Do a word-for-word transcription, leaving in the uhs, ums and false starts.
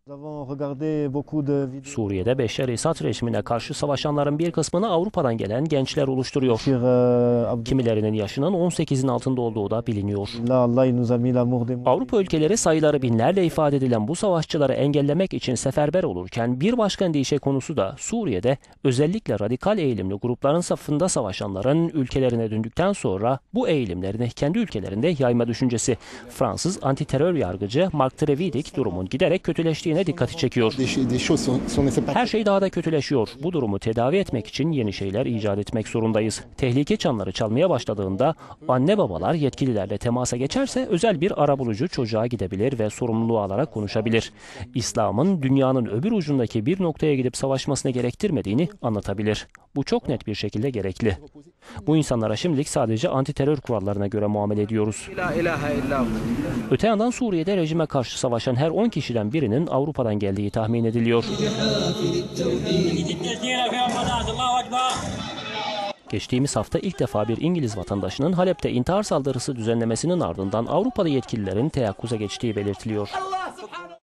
Suriye'de Beşşer Esad rejimine karşı savaşanların bir kısmını Avrupa'dan gelen gençler oluşturuyor. Kimilerinin yaşının on sekizin altında olduğu da biliniyor. Avrupa ülkeleri sayıları binlerle ifade edilen bu savaşçıları engellemek için seferber olurken bir başka endişe konusu da Suriye'de özellikle radikal eğilimli grupların safında savaşanların ülkelerine döndükten sonra bu eğilimlerini kendi ülkelerinde yayma düşüncesi. Fransız antiterör yargıcı Mark Trévidic durumun giderek kötüleştiğine dikkati çekiyor. Her şey daha da kötüleşiyor. Bu durumu tedavi etmek için yeni şeyler icat etmek zorundayız. Tehlike çanları çalmaya başladığında anne babalar yetkililerle temasa geçerse özel bir arabulucu çocuğa gidebilir ve sorumluluğu alarak konuşabilir. İslam'ın dünyanın öbür ucundaki bir noktaya gidip savaşmasını gerektirmediğini anlatabilir. Bu çok net bir şekilde gerekli. Bu insanlara şimdilik sadece antiterör kurallarına göre muamele ediyoruz. Öte yandan Suriye'de rejime karşı savaşan her on kişiden birinin Avrupa'dan geldiği tahmin ediliyor. Geçtiğimiz hafta ilk defa bir İngiliz vatandaşının Halep'te intihar saldırısı düzenlemesinin ardından Avrupalı yetkililerin teyakkuza geçtiği belirtiliyor.